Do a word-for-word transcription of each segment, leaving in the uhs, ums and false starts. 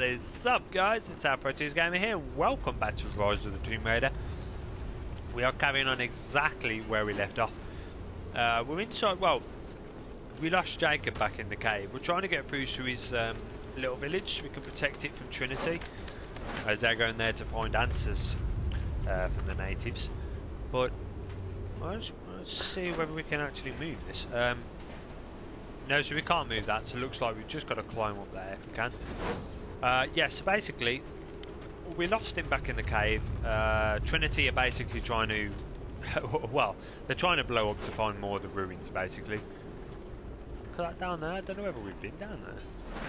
What's up, guys? It's Afroteasegamer here. Welcome back to Rise of the Tomb Raider. We are carrying on exactly where we left off. Uh, we're inside. Well, we lost Jacob back in the cave. We're trying to get through to his um, little village so we can protect it from Trinity, as they're going there to find answers uh, from the natives. But let's, let's see whether we can actually move this. Um, no, so we can't move that. So it looks like we've just got to climb up there if we can. Uh, yeah, so basically, we lost him back in the cave. Uh, Trinity are basically trying to, well, they're trying to blow up to find more of the ruins, basically. Look at that down there. I don't know whether we've been down there.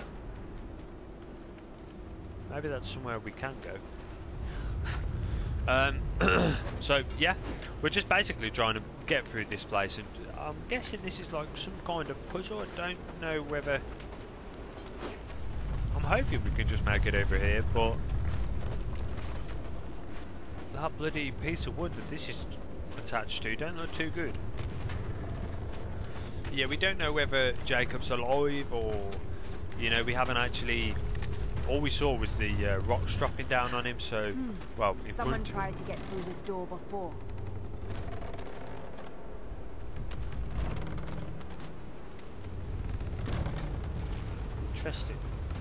Maybe that's somewhere we can go. Um, so, yeah, we're just basically trying to get through this place, and I'm guessing this is like some kind of puzzle. I don't know whether... I'm hoping we can just make it over here, but that bloody piece of wood that this is attached to don't look too good. Yeah, we don't know whether Jacob's alive, or, you know, we haven't actually... All we saw was the uh, rocks dropping down on him, so, hmm. well... If Someone tried to get through this door before. Interesting.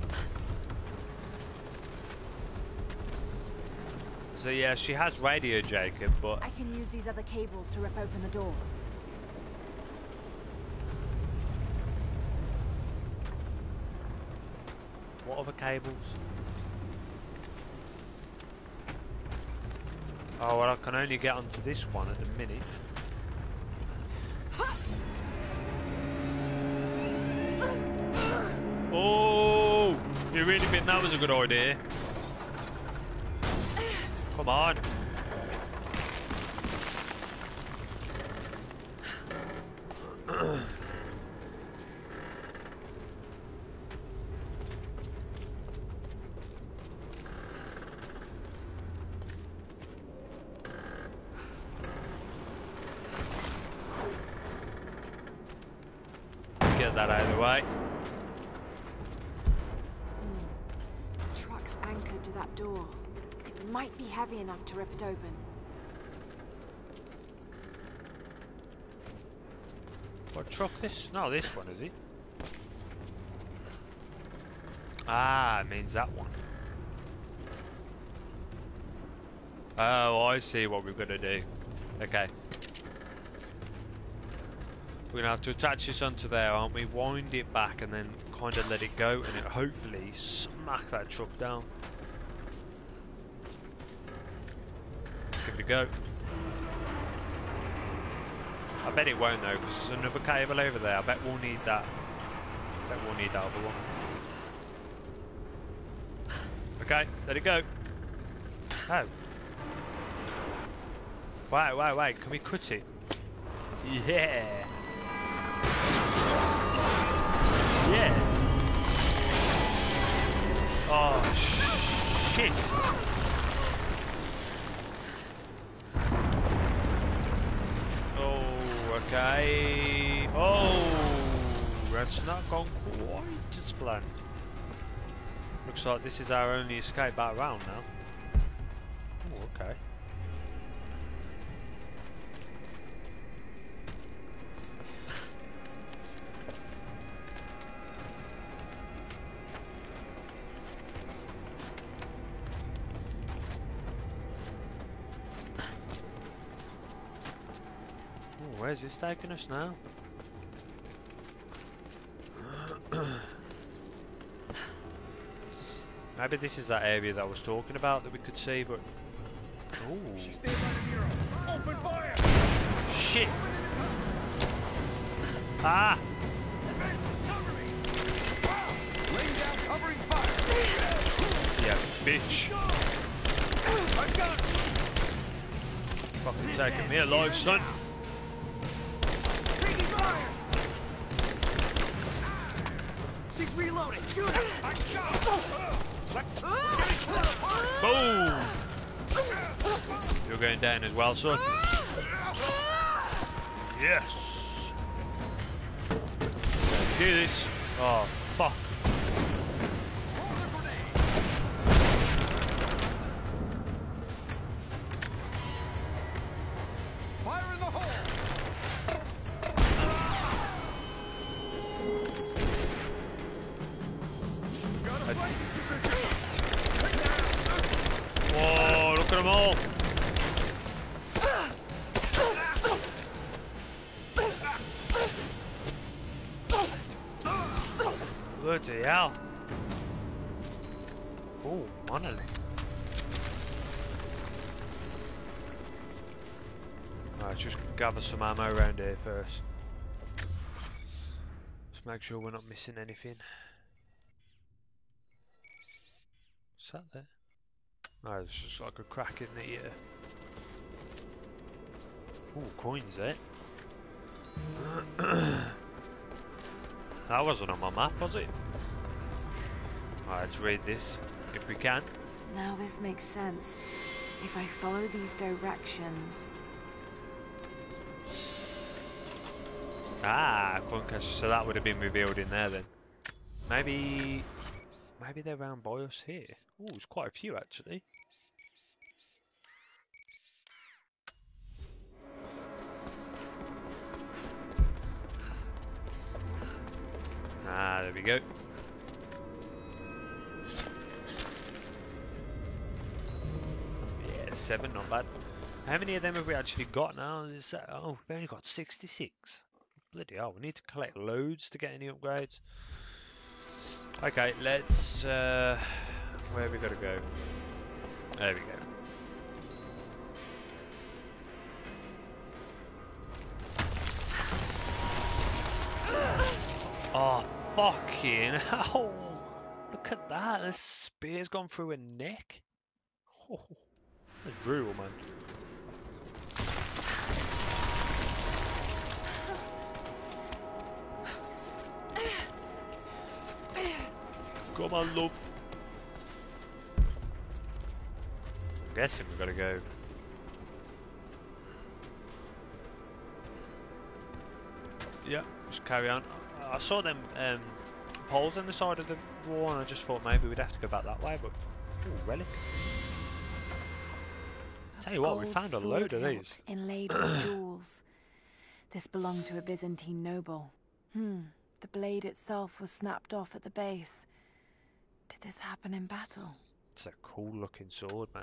So yeah, she has radio Jacob, but... I can use these other cables to rip open the door. What other cables? Oh, well, I can only get onto this one at the minute. Oh! You really think that was a good idea? Come on. Get that out of the way. Hmm. Truck's anchored to that door. It might be heavy enough to rip it open. What truck this? No, this one, is it? Ah, it means that one. Oh, I see what we've got to do. Okay. We're going to have to attach this onto there, aren't we? Wind it back and then kind of let it go, and it hopefully smack that truck down. Give it a go. I bet it won't though, because there's another cable over there. I bet we'll need that. I bet we'll need that other one. Okay, let it go. Oh. Wait, wait, wait. Can we cut it? Yeah. Yeah. Oh shit. Okay. Oh, that's not gone quite as planned. Looks like this is our only escape back round now. Oh, okay. Where's this taking us now? Maybe this is that area that I was talking about that we could see, but... Ooh. Open fire! Shit! Ah! Cover me! Laying down covering fire! Yeah, bitch! I've got it! Fucking taking me alive, son! She's reloading! Shoot her! I got her! Let's Boom! You're going down as well, son. Yes! Do this. Oh, fuck. Bloody hell. Oh, monolith. Alright, just gather some ammo around here first. Just make sure we're not missing anything. What's that there? Oh, there's just like a crack in the... Uh... Oh, coins there. That wasn't on my map, was it? Alright, let's read this, if we can. Now this makes sense. If I follow these directions... Ah, coin cache, so that would have been revealed in there then. Maybe... Maybe they're round by us here. Oh, there's quite a few actually. Ah, there we go. Yeah, seven, not bad. How many of them have we actually got now? Is that, oh, we've only got sixty-six. Bloody hell, we need to collect loads to get any upgrades. Okay, let's... Uh, where have we got to go? There we go. Oh, fucking hell! Look at that, the spear's gone through her neck. Oh, that's brutal, man. Come on, love. I'm guessing we've got to go. Yeah, just carry on. I saw them um, poles on the side of the wall and I just thought maybe we'd have to go back that way, but... Ooh, relic. Tell you what, we found a load of these. Inlaid with jewels. This belonged to a Byzantine noble. Hmm. The blade itself was snapped off at the base. Did this happen in battle? It's a cool looking sword, man.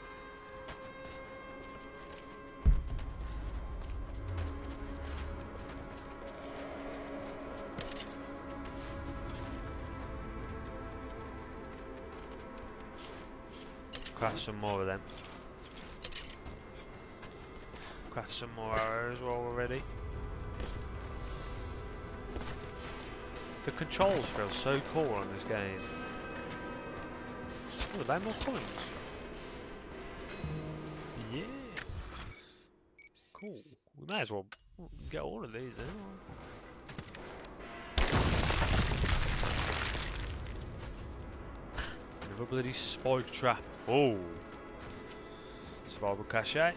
Craft some more of them. Craft some more arrows while we're ready. The controls feel so cool on this game. Oh, are they more coins? Yeah. Cool. We may as well get all of these in. Another bloody spike trap. Oh. Survival cache. Right,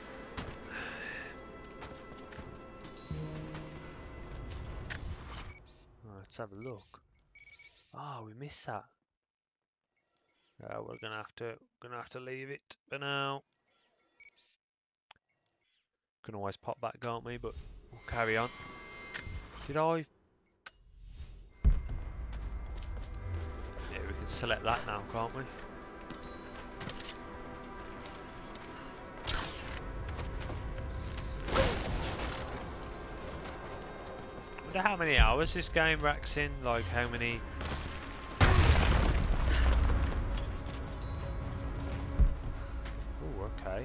let's have a look. Ah, oh, we missed that. Uh, we're gonna have to gonna have to leave it for now. Can always pop back, can't we? But we'll carry on. Did I? Yeah, we can select that now, can't we? I wonder how many hours this game racks in. Like how many? Oh, okay.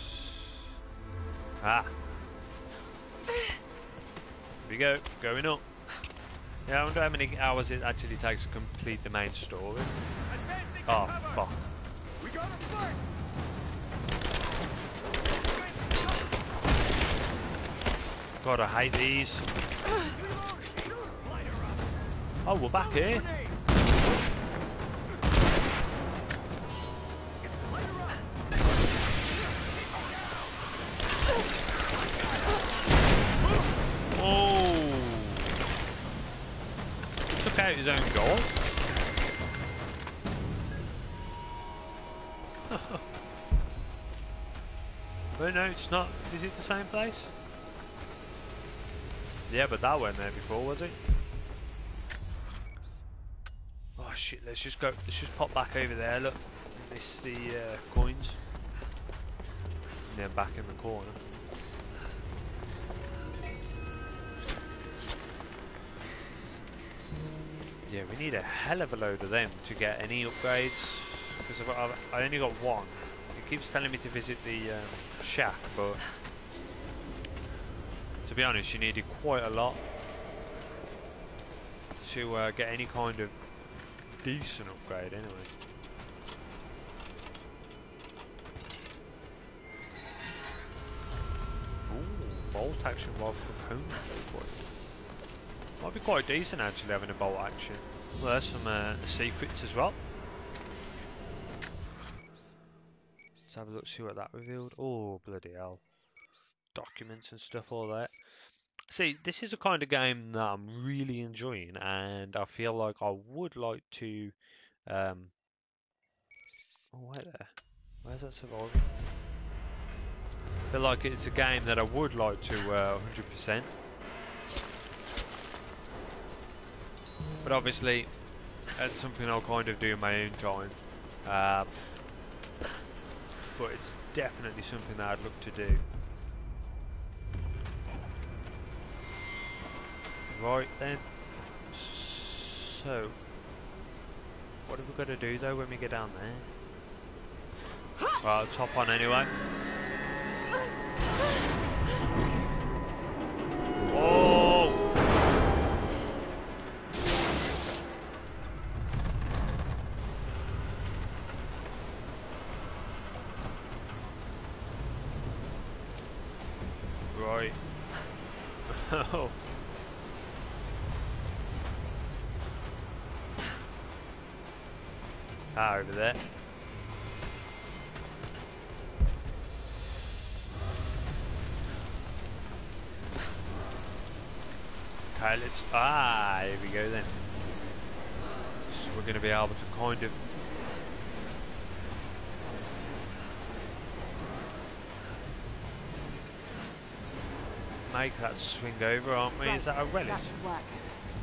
Ah. Here we go, going up. Yeah, I wonder how many hours it actually takes to complete the main story. Oh, fuck. We gotta fight! God, I hate these. Oh, we're back here. Oh! Took out his own god. But no, it's not. Is it the same place? Yeah, but that weren't there before, was it? Oh shit, let's just go, let's just pop back over there, look. Miss the uh, coins. And then back in the corner. Yeah, we need a hell of a load of them to get any upgrades. Because I've, I've, I only got one. It keeps telling me to visit the um, shack, but to be honest, you needed quite a lot to uh, get any kind of decent upgrade anyway. Ooh, bolt action while component quite. Might be quite decent actually having a bolt action. Well, there's some uh, secrets as well. Let's have a look, see what that revealed. Oh, bloody hell. Documents and stuff, all that. See, this is a kind of game that I'm really enjoying, and I feel like I would like to. Um, oh, wait there. Where's that survival? I feel like it's a game that I would like to uh, one hundred percent. But obviously, that's something I'll kind of do in my own time. Uh, but it's definitely something that I'd look to do. Right then. So, what have we got to do though when we get down there? Well, I'll top on anyway. Whoa! Right. Oh. Ah, over there. Okay, let's... Ah, here we go then. So we're going to be able to kind of... make that swing over, aren't we? Right, Is that a relic? that should work.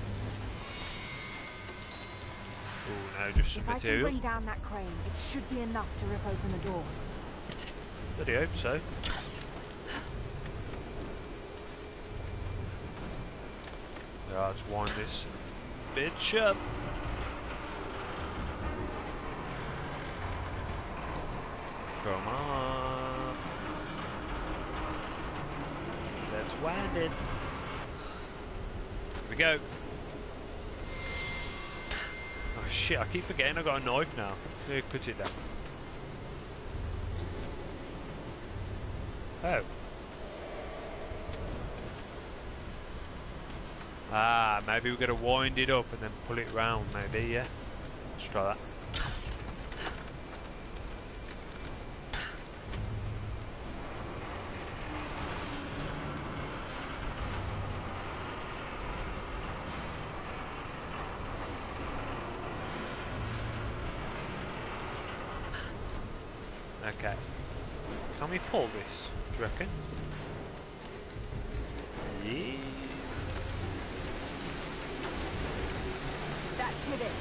Oh no, just some If I can materials. bring down that crane, it should be enough to rip open the door. Bloody hope so. Yeah, let's wind this bitch up. Come on. Let's wind it. Here we go. Oh shit, I keep forgetting I got a knife now. Here, cut it down. Oh. Ah, maybe we're going to wind it up and then pull it round, maybe, yeah? Let's try that. Okay. Can we pull this, do you reckon? Yeah. That did it.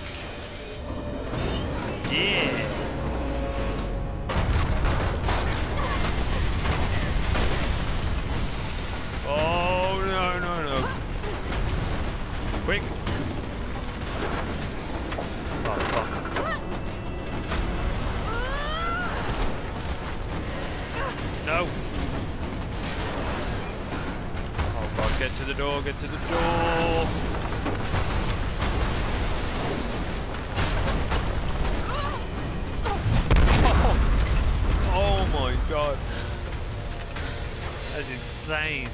Yeah. Oh no no no! Quick! Oh fuck! No! Oh god! Get to the door! Get to the door! Oh my god, that's insane.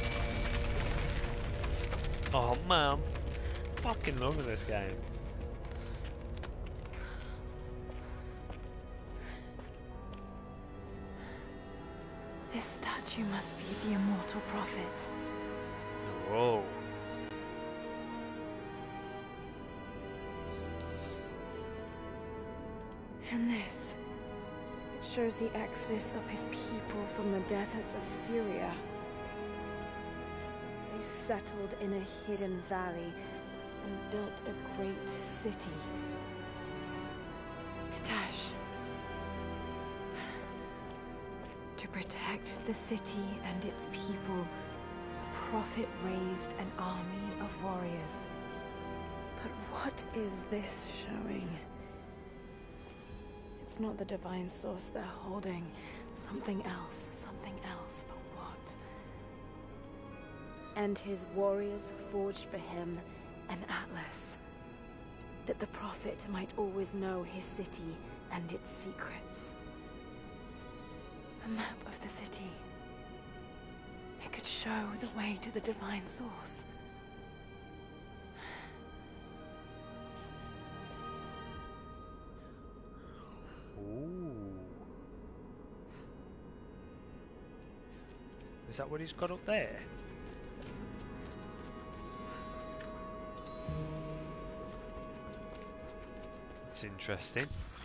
Oh man, I'm fucking loving this game. This statue must be the immortal prophet. Whoa. And this, it shows the exodus of his people from the deserts of Syria. They settled in a hidden valley and built a great city. Katash. To protect the city and its people, the prophet raised an army of warriors. But What is this showing? It's not the divine source they're holding. Something else, something else, but what? And his warriors forged for him an atlas, that the prophet might always know his city and its secrets. A map of the city. It could show the way to the divine source. Ooh. Is that what he's got up there? That's interesting.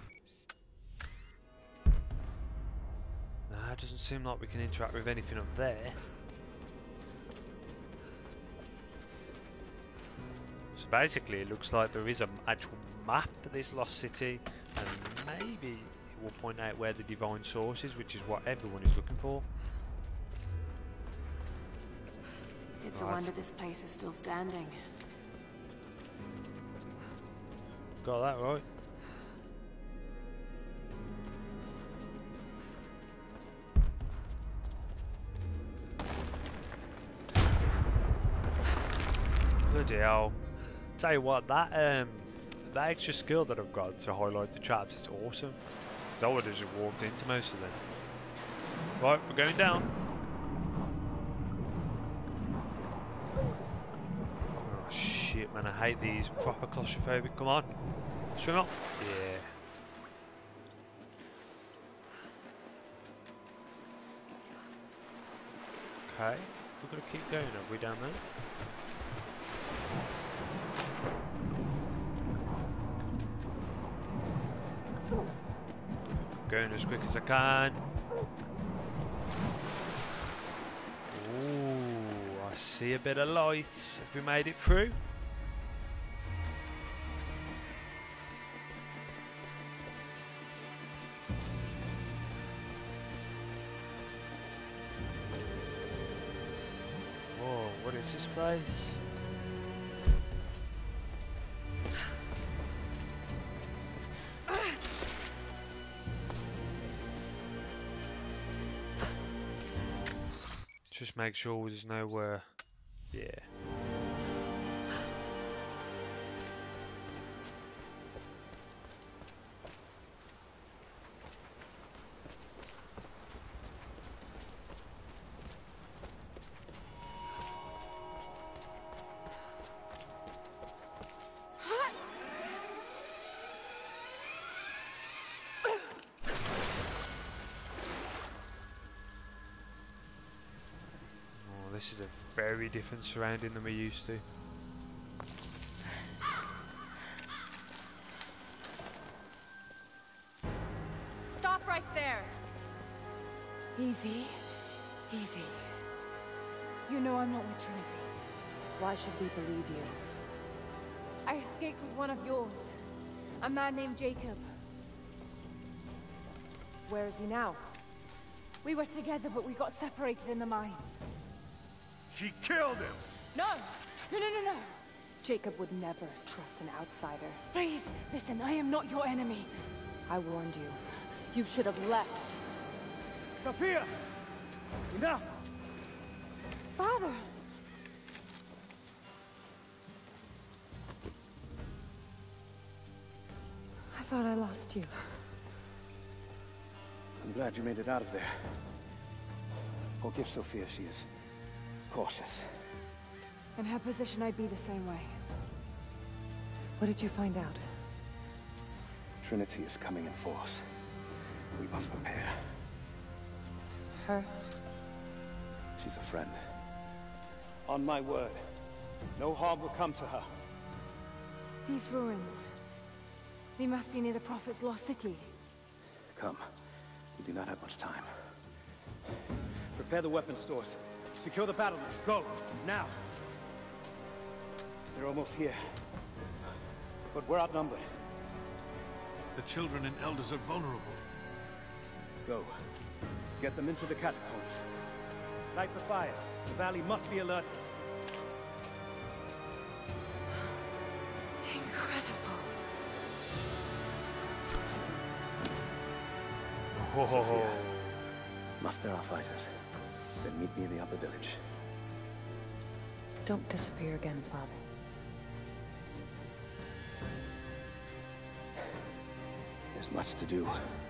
Nah, it doesn't seem like we can interact with anything up there. So basically it looks like there is an actual map of this lost city, and maybe it will point out where the divine source is, which is what everyone is looking for. It's Right. a wonder this place is still standing. Got that right. Bloody hell. Tell you what, that um that extra skill that I've got to highlight the traps is awesome. Because I would have just walked into most of them. Right, we're going down. Oh shit, man, I hate these. Proper claustrophobic. Come on. Swim up. Yeah. Okay. We're gonna keep going, are we down there? Going as quick as I can. Ooh, I see a bit of light. Have we made it through? Whoa, what is this place? Just make sure there's nowhere. Yeah. This is a very different surrounding than we're used to. Stop right there! Easy. Easy. You know I'm not with Trinity. Why should we believe you? I escaped with one of yours. A man named Jacob. Where is he now? We were together, but we got separated in the mines. She killed him! No! No, no, no, no! Jacob would never trust an outsider. Please, listen, I am not your enemy. I warned you. You should have left. Sophia! Enough! Father! I thought I lost you. I'm glad you made it out of there. Forgive Sophia, she is cautious. In her position, I'd be the same way. What did you find out? Trinity is coming in force. We must prepare. Her? She's a friend. On my word, no harm will come to her. These ruins. They must be near the Prophet's lost city. Come. We do not have much time. Prepare the weapon stores. Secure the battlements. Go! Now! They're almost here. But we're outnumbered. The children and elders are vulnerable. Go. Get them into the catacombs. Light the fires. The valley must be alerted. Sophia, muster our fighters. Then meet me in the upper village. Don't disappear again, Father. There's much to do.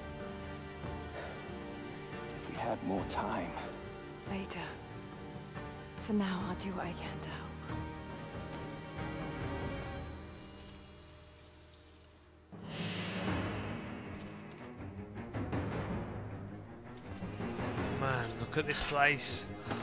If we had more time. Later. For now, I'll do what I can to help. Man, look at this place.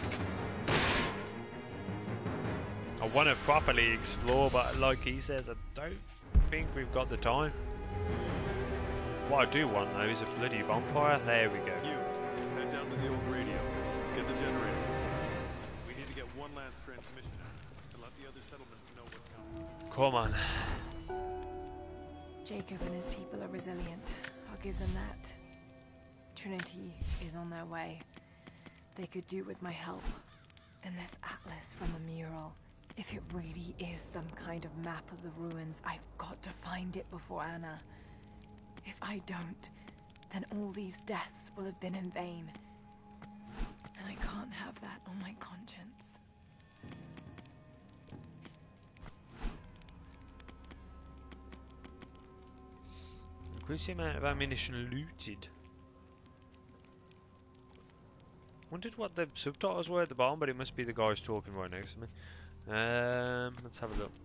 I want to properly explore, but like he says, I don't think we've got the time. What I do want though is a bloody bonfire. There we go. You, head down to the old radio. Get the generator. We need to get one last transmission to let the other settlements know what's coming. Come on. Jacob and his people are resilient. I'll give them that. Trinity is on their way. They could do with my help. And this atlas from the mural. If it really is some kind of map of the ruins, I've got to find it before Anna. If I don't, then all these deaths will have been in vain. And I can't have that on my conscience. Increase the amount of ammunition looted. Wondered what the subtitles were at the bottom, but it must be the guys talking right next to me. Um, let's have a look.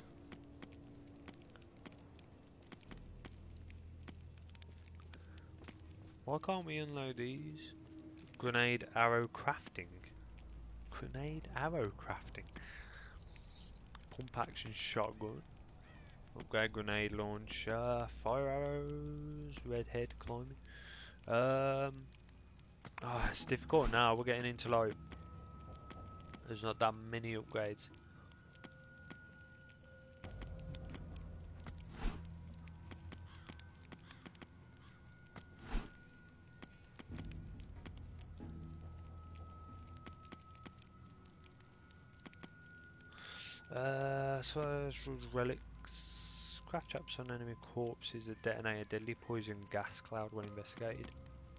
Why can't we unload these? Grenade arrow crafting. Grenade arrow crafting. Pump action shotgun. Upgrade grenade launcher. Fire arrows. Red head climbing. Um. Oh, it's difficult now. We're getting into like. There's not that many upgrades. Uh, so relics. Craft traps on enemy corpses that detonate a deadly poison gas cloud when investigated.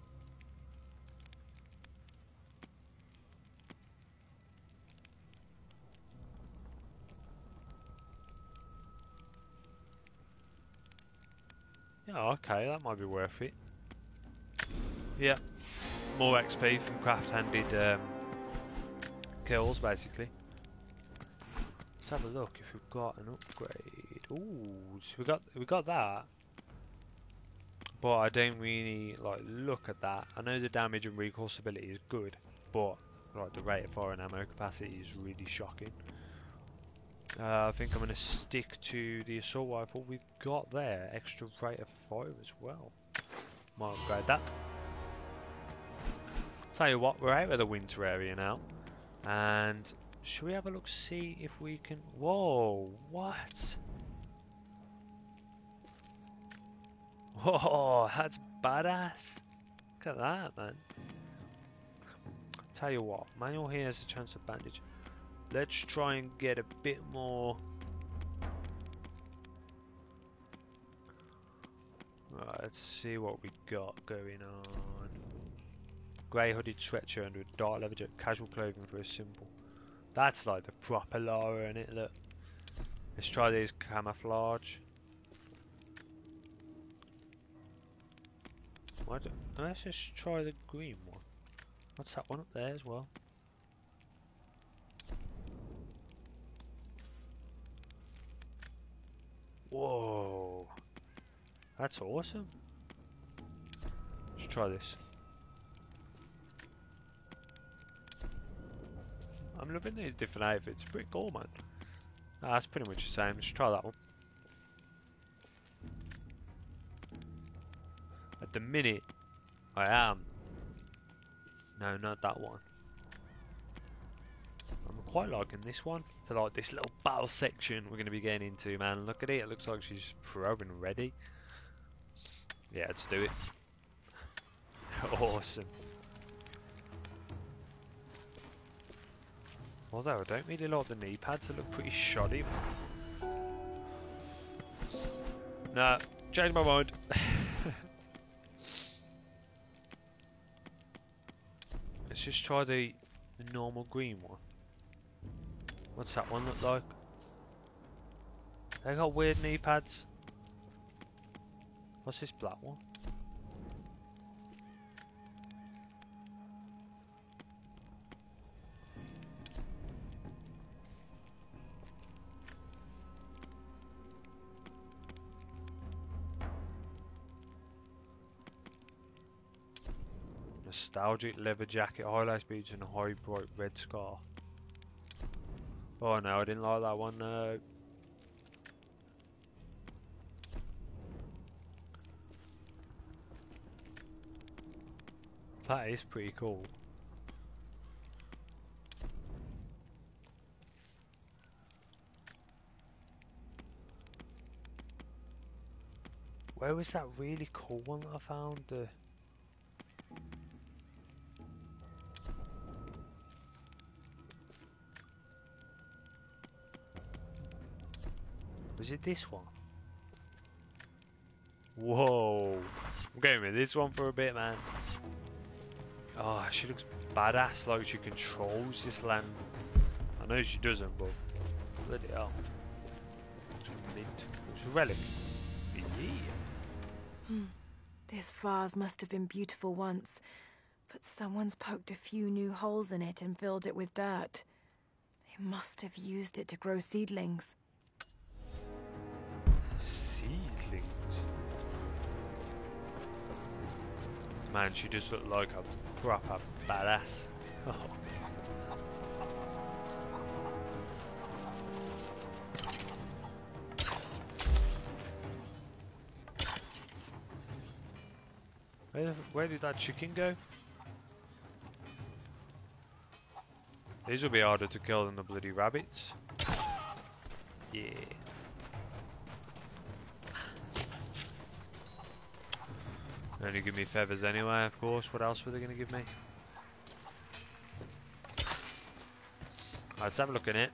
Yeah, okay, that might be worth it. Yeah, more X P from craft-handed um, kills, basically. Let's have a look if we've got an upgrade. Ooh, so we got we got that, but I don't really like look at that. I know the damage and recoil stability is good, but like the rate of fire and ammo capacity is really shocking. Uh, I think I'm going to stick to the assault rifle we've got there. Extra rate of fire as well. Might upgrade that. Tell you what, we're out of the winter area now. And should we have a look, see if we can... Whoa, what? Whoa, that's badass. Look at that, man. Tell you what, manual here has a chance of bandage. Let's try and get a bit more... Right, let's see what we got going on. Grey hooded sweatshirt under a dark leather jacket, casual clothing for a simple. That's like the proper Lara, isn't it? Look. Let's try these camouflage. Why do, let's just try the green one. What's that one up there as well? Whoa. That's awesome. Let's try this. I'm loving these different outfits. Pretty cool, man. Ah, that's pretty much the same. Let's try that one. At the minute, I am. No, not that one. I'm quite liking this one for like this little battle section we're going to be getting into, man. Look at it. It looks like she's pro and ready. Yeah, let's do it. Awesome. Although I don't really like the knee pads. They look pretty shoddy. Nah, changed my mind. Let's just try the, the normal green one. What's that one look like? They got weird knee pads. What's this black one? Nostalgic leather jacket, highlights boots, and a high bright red scarf. Oh no, I didn't like that one. No. That is pretty cool. Where was that really cool one that I found? Uh, was it this one? Whoa! I'm going with this one for a bit, man. Oh, she looks badass, like she controls this land. I know she doesn't, but bloody hell. It's a mint. It's a relic. Yeah. Hmm. This vase must have been beautiful once, but someone's poked a few new holes in it and filled it with dirt. They must have used it to grow seedlings. Seedlings? Man, she does look like a proper badass. Oh. Where, where did that chicken go? These will be harder to kill than the bloody rabbits. Yeah. They only give me feathers anyway, of course. What else were they going to give me? Let's have a look in it.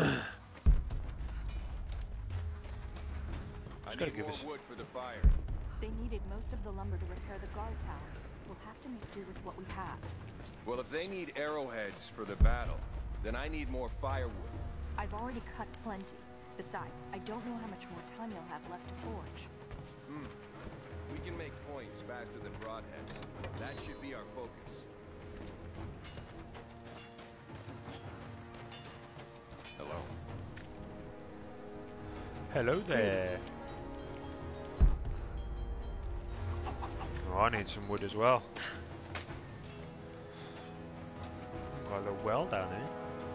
I gotta need give more us... wood for the fire. They needed most of the lumber to repair the guard towers. We'll have to make do with what we have. Well, if they need arrowheads for the battle, then I need more firewood. I've already cut plenty. Besides, I don't know how much more time you'll have left to forge. Hmm. We can make points faster than broadheads. That should be our focus. Hello. Hello there. Oh, I need some wood as well. Got a little well down here.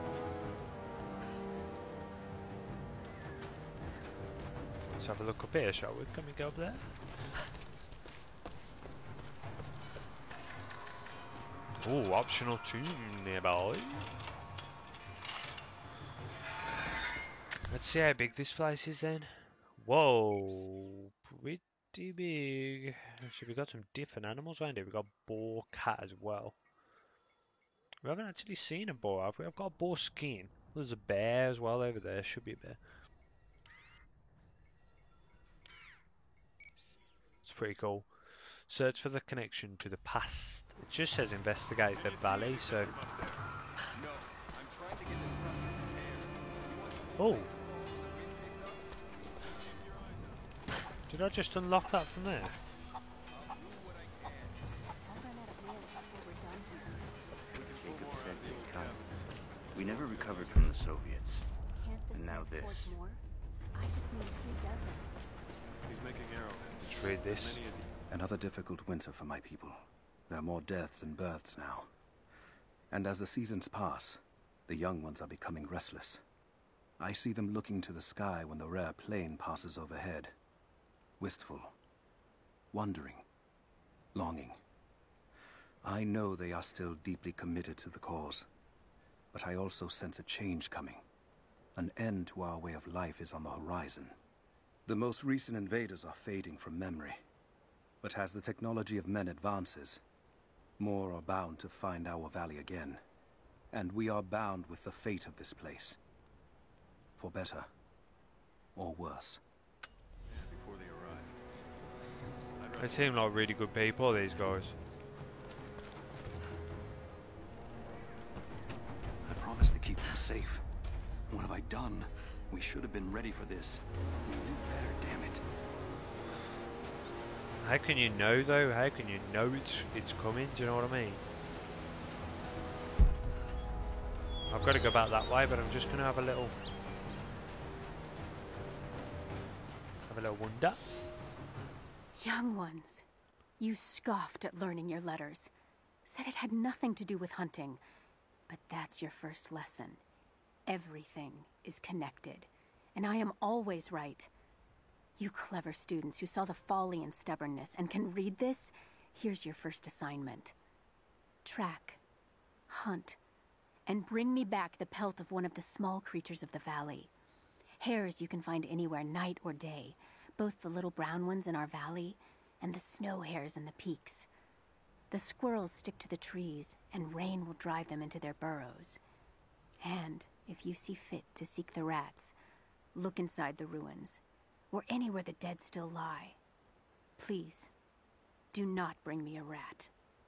Let's have a look up here, shall we? Can we go up there? Oh, optional tomb nearby. Let's see how big this place is then. Whoa, pretty big. So we've got some different animals around here. We've got boar, cat as well. We haven't actually seen a boar, have we? I've got a boar skin. There's a bear as well over there. Should be a bear. It's pretty cool. Search for the connection to the past. It just says investigate the valley, so... No, I'm trying to get this stuff Oh! Did I just unlock that from there? Jacob said they'd come. We never recovered from the Soviets. Can't the And now Smith forge this. more? I just need a few dozen. He's making arrowheads. Let's read this. As many as he... Another difficult winter for my people. There are more deaths than births now. And as the seasons pass, the young ones are becoming restless. I see them looking to the sky when the rare plane passes overhead. Wistful. Wondering. Longing. I know they are still deeply committed to the cause. But I also sense a change coming. An end to our way of life is on the horizon. The most recent invaders are fading from memory. But as the technology of men advances, more are bound to find our valley again. And we are bound with the fate of this place. For better or worse. Before they arrive. They seem like really good people, these guys. safe. What have I done? We should have been ready for this. We knew better, damn it. How can you know though? How can you know it's it's coming? Do you know what I mean? I've got to go back that way, but I'm just going to have a little have a little wonder. Young ones, you scoffed at learning your letters. Said it had nothing to do with hunting. But that's your first lesson. Everything is connected. And I am always right. You clever students who saw the folly and stubbornness and can read this, here's your first assignment. Track, hunt, and bring me back the pelt of one of the small creatures of the valley. Hares you can find anywhere, night or day. Both the little brown ones in our valley and the snow hares in the peaks. The squirrels stick to the trees, and rain will drive them into their burrows. And if you see fit to seek the rats, look inside the ruins, or anywhere the dead still lie. Please, do not bring me a rat.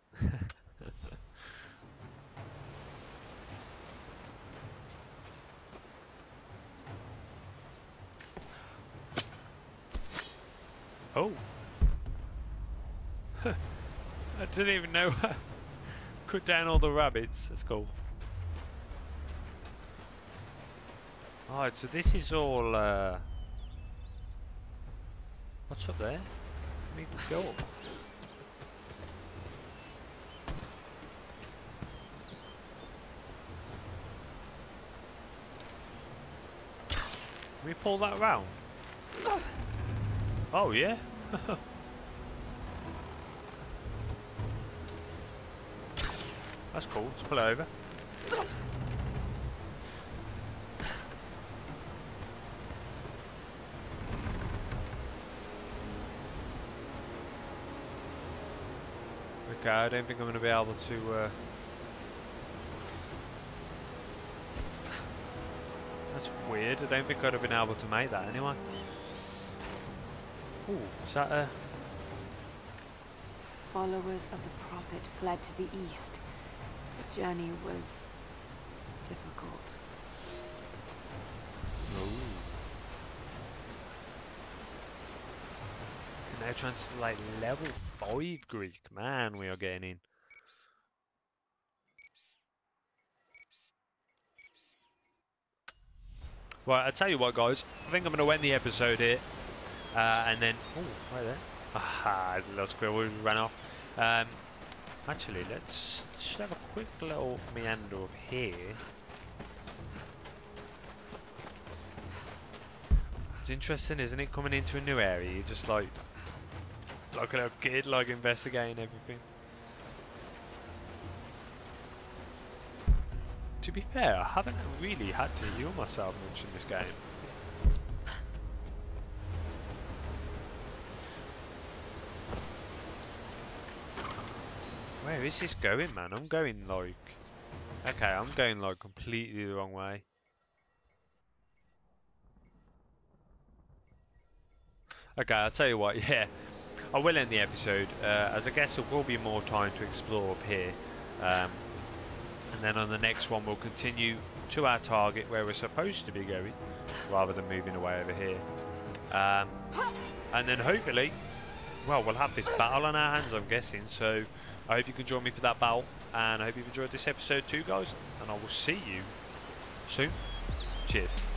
Oh. I didn't even know. Cut down all the rabbits. That's cool. Alright, so this is all. Uh... What's up there? Let me go up. Can we pull that around? Oh yeah. That's cool. Let's pull it over. Okay, I don't think I'm going to be able to. Uh... That's weird. I don't think I'd have been able to make that anyway. Ooh, is that a... Followers of the Prophet fled to the east. The journey was difficult. Ooh. Can now transfer like level five Greek. Man, we are getting in. Right, I tell you what, guys. I think I'm going to end the episode here. Uh, and then, oh, right there. Aha, there's a little squirrel who ran off. Um, actually, let's just have a quick little meander of here. It's interesting, isn't it? Coming into a new area, you're just like, like a little kid, like investigating everything. To be fair, I haven't really had to heal myself much in this game. Where is this going, man? I'm going like... Okay, I'm going like completely the wrong way. Okay, I'll tell you what, yeah. I will end the episode, uh, as I guess there will be more time to explore up here. Um, and then on the next one we'll continue to our target where we're supposed to be going, rather than moving away over here. Um, and then hopefully, well, we'll have this battle on our hands, I'm guessing, so... I hope you can join me for that battle, and I hope you've enjoyed this episode too, guys, and I will see you soon. Cheers.